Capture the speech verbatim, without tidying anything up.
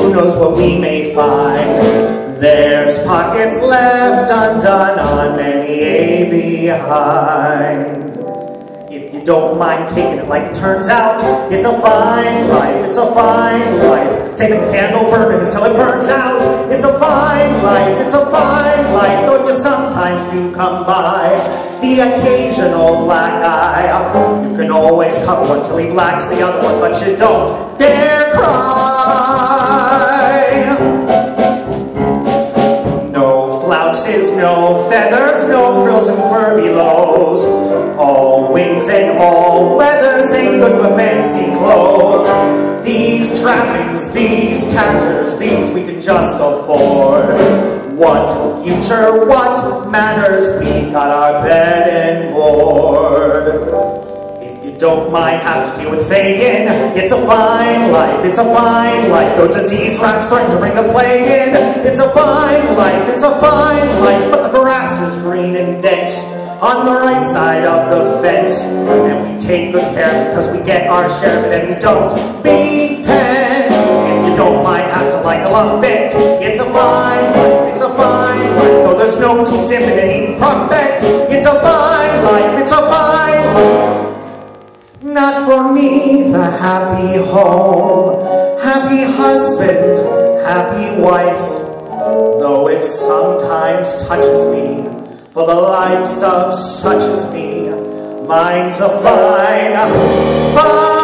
who knows what we may find. There's pockets left undone on many a behind. If you don't mind taking it like it turns out, it's a fine life, it's a fine life. Take a candle, burn it until it burns out. It's a fine life, it's a fine life, though you sometimes do come by the occasional black eye. You can always cover one till he blacks the other one, but you don't dare cry. No flounces, no feathers, no frills and fur belows. All wings and all weathers ain't good for fancy clothes. These trappings, these tatters, these we can just afford. What future, what manners, we got our bed and board. If you don't mind having to deal with Fagin, it's a fine life, it's a fine life. Though disease rats threaten to bring the plague in, it's a fine life, it's a fine life. But the grass is green and dense on the right side of the fence, and we take good care because we get our share of it and we don't beat pence. If you don't mind have to like a lump bit, it's a fine life, it's a fine life. Though there's no tea sipping and eating crumpet, it's a fine life, it's a fine life. Not for me, the happy home, happy husband, happy wife, though it sometimes touches me. For the likes of such as me, mine's a fine, fine